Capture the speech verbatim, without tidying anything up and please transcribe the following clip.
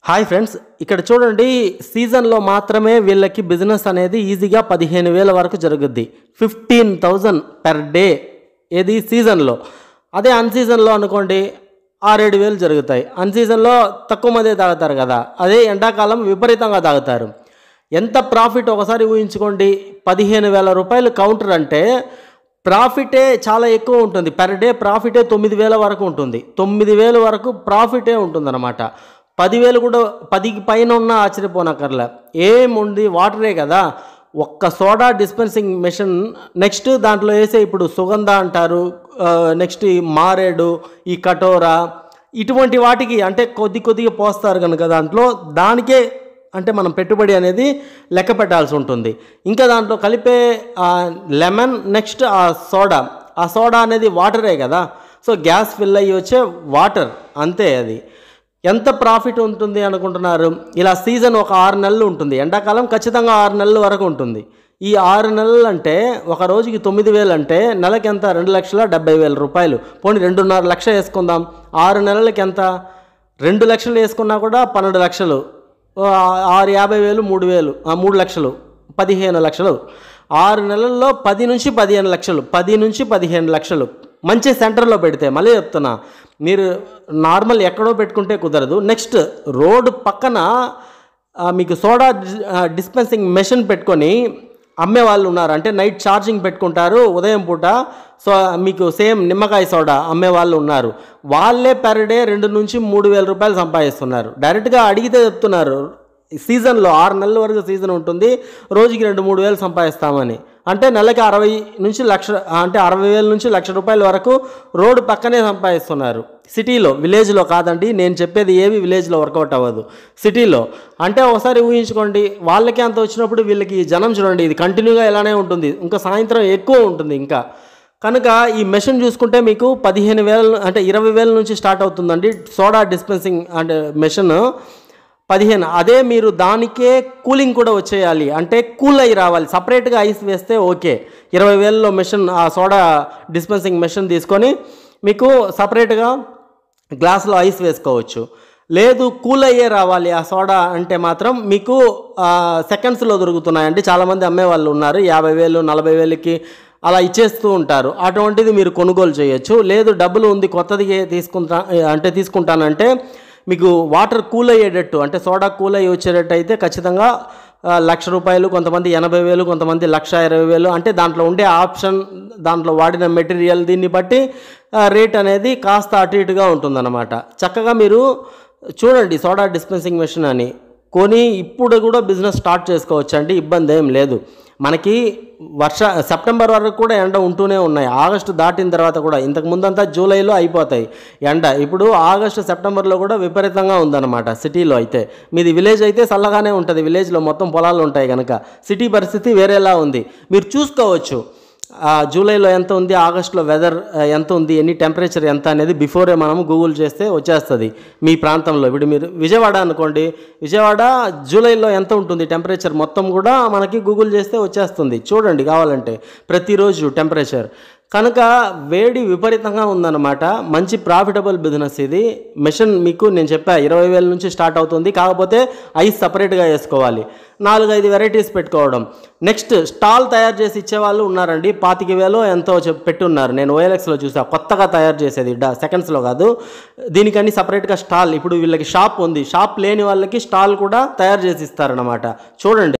Hi friends, ఇక్కడ చూడండి, సీజన్లో మాత్రమే వీళ్ళకి బిజినెస్ అనేది ఈజీగా పదిహేను వేల వరకు జరుగుద్ది. ఫిఫ్టీన్ థౌజండ్ పెర్ డే ఏది సీజన్లో. అదే అన్సీజన్లో అనుకోండి ఆరేడు వేలు జరుగుతాయి. అన్సీజన్లో తక్కువ మంది తాగుతారు కదా, అదే ఎండాకాలం విపరీతంగా తాగుతారు. ఎంత ప్రాఫిట్ ఒకసారి ఊహించుకోండి. పదిహేను వేల రూపాయలు కౌంటర్ అంటే ప్రాఫిటే చాలా ఎక్కువ ఉంటుంది. పెర్ డే ప్రాఫిటే తొమ్మిది వేల వరకు ఉంటుంది. తొమ్మిది వేల వరకు ప్రాఫిటే ఉంటుందన్నమాట. పదివేలు కూడా పదికి పైన ఉన్న ఆశ్చర్యపోనక్కర్లే. ఏముంది, వాటరే కదా. ఒక్క సోడా డిస్పెన్సింగ్ మెషిన్, నెక్స్ట్ దాంట్లో వేసే ఇప్పుడు సుగంధ అంటారు, నెక్స్ట్ ఈ మారేడు, ఈ కటోరా, ఇటువంటి వాటికి అంటే కొద్ది కొద్దిగా పోస్తారు కనుక దాంట్లో దానికే అంటే మనం పెట్టుబడి అనేది లెక్క పెట్టాల్సి ఉంటుంది. ఇంకా దాంట్లో కలిపే లెమన్, నెక్స్ట్ ఆ సోడా, ఆ సోడా అనేది వాటరే కదా. సో గ్యాస్ ఫిల్ అయ్యి వచ్చే వాటర్, అంతే. అది ఎంత ప్రాఫిట్ ఉంటుంది అనుకుంటున్నారు? ఇలా సీజన్ ఒక ఆరు నెలలు ఉంటుంది. ఎండాకాలం ఖచ్చితంగా ఆరు నెలల వరకు ఉంటుంది. ఈ ఆరు నెలలు అంటే ఒక రోజుకి తొమ్మిది వేలు అంటే నెలకి ఎంత? రెండు లక్షల డెబ్బై వేల రూపాయలు. పోనీ రెండున్నర లక్ష వేసుకుందాం. ఆరు నెలలకి ఎంత? రెండు లక్షలు వేసుకున్నా కూడా పన్నెండు లక్షలు, ఆరు యాభై వేలు, మూడు వేలు, మూడు లక్షలు, పదిహేను లక్షలు. ఆరు నెలల్లో పది నుంచి పదిహేను లక్షలు, పది నుంచి పదిహేను లక్షలు. మంచి సెంటర్లో పెడితే, మళ్ళీ చెప్తున్నా, మీరు నార్మల్ ఎక్కడో పెట్టుకుంటే కుదరదు. నెక్స్ట్ రోడ్డు పక్కన మీకు సోడా డిస్పెన్సింగ్ మెషిన్ పెట్టుకొని అమ్మే వాళ్ళు ఉన్నారు. అంటే నైట్ ఛార్జింగ్ పెట్టుకుంటారు ఉదయం పూట. సో మీకు సేమ్ నిమ్మకాయ సోడా అమ్మే వాళ్ళు ఉన్నారు. వాళ్ళే పెర్ డే రెండు నుంచి మూడు వేల రూపాయలు సంపాదిస్తున్నారు. డైరెక్ట్గా అడిగితే చెప్తున్నారు, సీజన్లో ఆరు నెలల వరకు సీజన్ ఉంటుంది, రోజుకి రెండు మూడు వేలు సంపాదిస్తామని. అంటే నెలకి అరవై నుంచి లక్ష, అంటే అరవై వేల నుంచి లక్ష రూపాయల వరకు రోడ్డు పక్కనే సంపాదిస్తున్నారు. సిటీలో, విలేజ్లో కాదండి నేను చెప్పేది. ఏవి విలేజ్లో వర్కౌట్ అవ్వదు, సిటీలో. అంటే ఒకసారి ఊహించుకోండి, వాళ్ళకి అంత వచ్చినప్పుడు వీళ్ళకి జనం చూడండి, ఇది కంటిన్యూగా ఇలానే ఉంటుంది. ఇంకా సాయంత్రం ఎక్కువ ఉంటుంది ఇంకా. కనుక ఈ మెషిన్ చూసుకుంటే మీకు పదిహేను వేల అంటే ఇరవై వేల నుంచి స్టార్ట్ అవుతుందండి సోడా డిస్పెన్సింగ్ అంటే మెషిన్. పదిహేను. అదే మీరు దానికే కూలింగ్ కూడా వచ్చేయాలి, అంటే కూల్ అయ్యి రావాలి. సపరేట్గా ఐస్ వేస్తే ఓకే. ఇరవై వేలలో మెషిన్, ఆ సోడా డిస్పెన్సింగ్ మెషిన్ తీసుకొని మీకు సపరేట్గా గ్లాసులో ఐస్ వేసుకోవచ్చు. లేదు కూల్ అయ్యే రావాలి ఆ సోడా అంటే మాత్రం మీకు సెకండ్స్లో దొరుకుతున్నాయండి. చాలామంది అమ్మే వాళ్ళు ఉన్నారు. యాభై వేలు నలభై వేలకి అలా ఇచ్చేస్తూ ఉంటారు. అటువంటిది మీరు కొనుగోలు చేయొచ్చు. లేదు డబ్బులు ఉంది కొత్తది తీసుకుంటా అంటే తీసుకుంటానంటే మీకు వాటర్ కూల్ అయ్యేటట్టు, అంటే సోడా కూల్ అయ్యి వచ్చేటట్టు అయితే ఖచ్చితంగా లక్ష రూపాయలు, కొంతమంది ఎనభై వేలు, కొంతమంది లక్ష ఇరవై వేలు. అంటే దాంట్లో ఉండే ఆప్షన్, దాంట్లో వాడిన మెటీరియల్, దీన్ని బట్టి రేట్ అనేది కాస్త అటు ఇటుగా ఉంటుందన్నమాట. చక్కగా మీరు చూడండి, సోడా డిస్పెన్సింగ్ మెషిన్ అని కొని ఇప్పుడు కూడా బిజినెస్ స్టార్ట్ చేసుకోవచ్చు అండి, ఇబ్బంది ఏం లేదు. మనకి వర్ష సెప్టెంబర్ వరకు కూడా ఎండ ఉంటూనే ఉన్నాయి. ఆగస్టు దాటిన తర్వాత కూడా, ఇంతకు ముందంతా జూలైలో అయిపోతాయి ఎండ. ఇప్పుడు ఆగస్టు సెప్టెంబర్లో కూడా విపరీతంగా ఉందన్నమాట సిటీలో. అయితే మీది విలేజ్ అయితే చల్లగానే ఉంటుంది, విలేజ్లో మొత్తం పొలాలు ఉంటాయి కనుక. సిటీ పరిస్థితి వేరేలా ఉంది, మీరు చూసుకోవచ్చు. జూలైలో ఎంత ఉంది, ఆగస్టులో వెదర్ ఎంత ఉంది, ఎన్ని టెంపరేచర్ ఎంత అనేది బిఫోరే మనం గూగుల్ చేస్తే వచ్చేస్తుంది మీ ప్రాంతంలో. ఇప్పుడు మీరు విజయవాడ అనుకోండి, విజయవాడ జూలైలో ఎంత ఉంటుంది టెంపరేచర్ మొత్తం కూడా మనకి గూగుల్ చేస్తే వచ్చేస్తుంది. చూడండి కావాలంటే ప్రతిరోజు టెంపరేచర్. కనుక వేడి విపరీతంగా ఉందన్నమాట. మంచి ప్రాఫిటబుల్ బిజినెస్ ఇది. మెషిన్ మీకు నేను చెప్పా ఇరవై వేల నుంచి స్టార్ట్ అవుతుంది. కాకపోతే ఐస్ సపరేట్గా వేసుకోవాలి. నాలుగైదు వెరైటీస్ పెట్టుకోవడం. నెక్స్ట్ స్టాల్ తయారు చేసి ఇచ్చేవాళ్ళు ఉన్నారండి. పాతిక వేలో ఎంతో చెప్పి పెట్టున్నారు. నేను ఓఎల్ఎక్స్లో చూసా, కొత్తగా తయారు చేసేది, సెకండ్స్లో కాదు. దీనికని సపరేట్గా స్టాల్, ఇప్పుడు వీళ్ళకి షాప్ ఉంది, షాప్ లేని వాళ్ళకి స్టాల్ కూడా తయారు చేసి ఇస్తారన్నమాట. చూడండి.